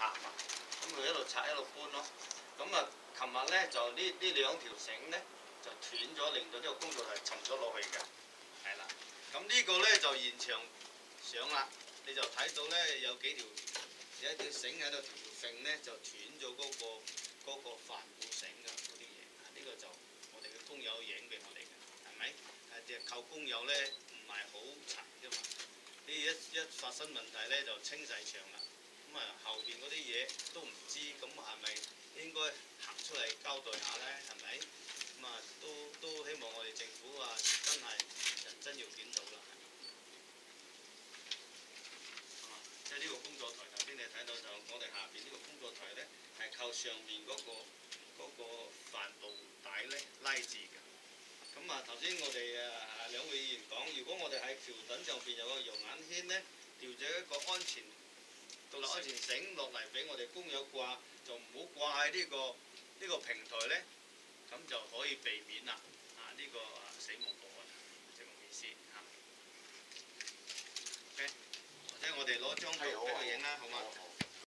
拆嘛，咁佢一路拆一路搬咯。咁啊，琴日咧就呢兩條繩咧就斷咗，令到呢個工作台沉咗落去嘅，係啦。咁呢個咧就現場上啦，你就睇到咧有幾條有一條繩喺度，條繩咧就斷咗嗰個帆布繩㗎嗰啲嘢。呢個就我哋嘅工友影俾我哋嘅，係咪？就靠工友咧唔係好齊啫嘛。呢一發生問題咧就清晒場啦。咁啊後邊嗰啲嘢都唔知，咁係咪應該行出嚟交代下咧？係咪？咁啊都希望我哋政府啊真係人真要檢討啦。即係呢個工作台頭先你睇到就我哋下邊呢個工作台咧係靠上面嗰個帆布帶咧拉住嘅。咁啊頭先我哋兩位議員講，如果我哋喺橋墩上邊有個羊眼牽咧，吊咗一個獨立安全繩落嚟俾我哋工友掛，就唔好掛喺呢個平台咧，咁就可以避免啦呢個死亡個案，就咁意思嚇。OK，或者我哋攞張圖俾佢影啦，好嗎？